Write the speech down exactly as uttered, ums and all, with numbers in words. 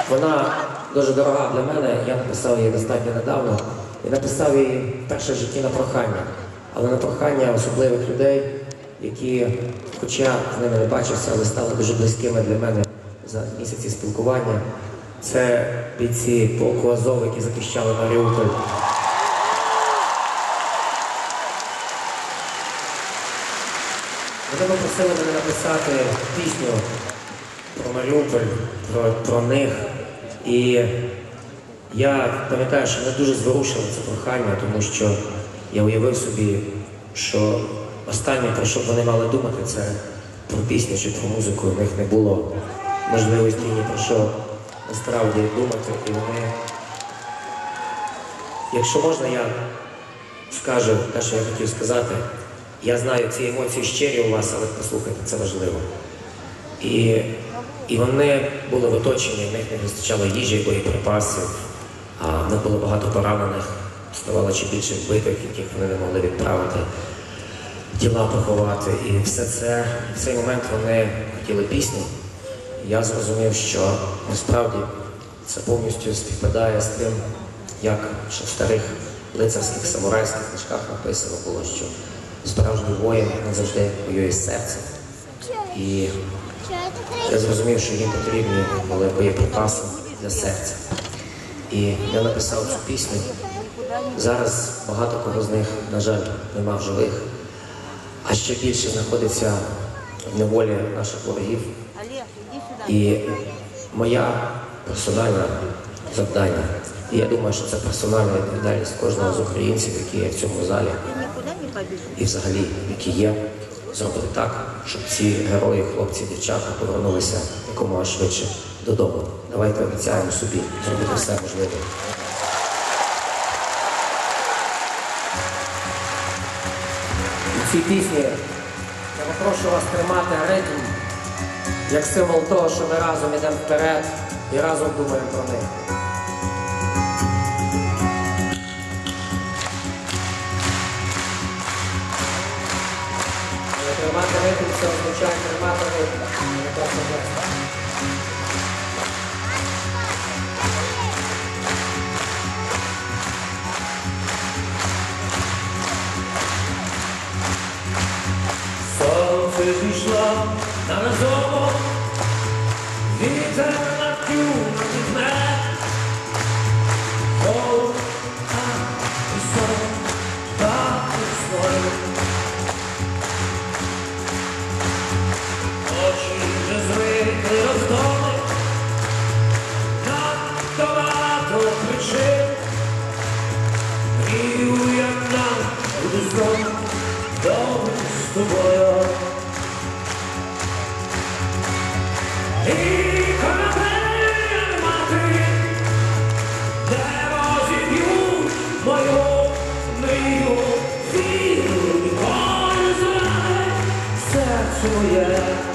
Вона дуже дорога для мене, я написав її достатньо недавно. І написав її вперше в житті на прохання. Але на прохання особливих людей, які, хоча з ними не бачився, але стали дуже близькими для мене за місяці спілкування. Це бійці полку Азов, які захищали Маріуполь. Вони попросили мене написати пісню про Маріуполь, про, про них. І я пам'ятаю, що мене дуже зворушило це прохання, тому що я уявив собі, що останнє, про що вони мали думати, це про пісню чи про музику. У них не було можливості ні про що насправді думати. І вони... Якщо можна, я скажу те, що я хотів сказати. Я знаю, ці емоції щирі у вас, але послухайте, це важливо. І, і вони були в оточенні, в них не вистачало їжі, боєприпасів, а в них було багато поранених, ставало чи більше вбитих, яких вони не могли відправити, тіла поховати. І все це, в цей момент вони хотіли пісню. Я зрозумів, що насправді це повністю співпадає з тим, як ще в старих лицарських самурайських книжках написано було, що справжній воїн не завжди воює з серцем. І я зрозумів, що їм потрібні були боєприпаси для серця. І я написав цю пісню. Зараз багато кого з них, на жаль, нема в живих, а ще більше знаходиться в неволі наших ворогів. І моя персональне завдання, і я думаю, що це персональна відповідальність кожного з українців, які є в цьому залі, і взагалі, які є, зробити так, щоб ці герої, хлопці, дівчата повернулися якомога швидше додому. Давайте обіцяємо собі зробити все можливе. У цій пісні я попрошу вас тримати ритм, як символ того, що ми разом йдемо вперед і разом думаємо про них. Тримати ритм – це означає тримати ритм, не просто жест. Сонце зійшло на розуму, вітер над юною зне. Холод, а і сон, так весною. Очі вже звикли роздоми, надто багато причин. Мрію, як нам буде сон, добре з тобою. І корабель мати, де розіб'ють мою мрію. Вірю, ніколи не знай серце моє.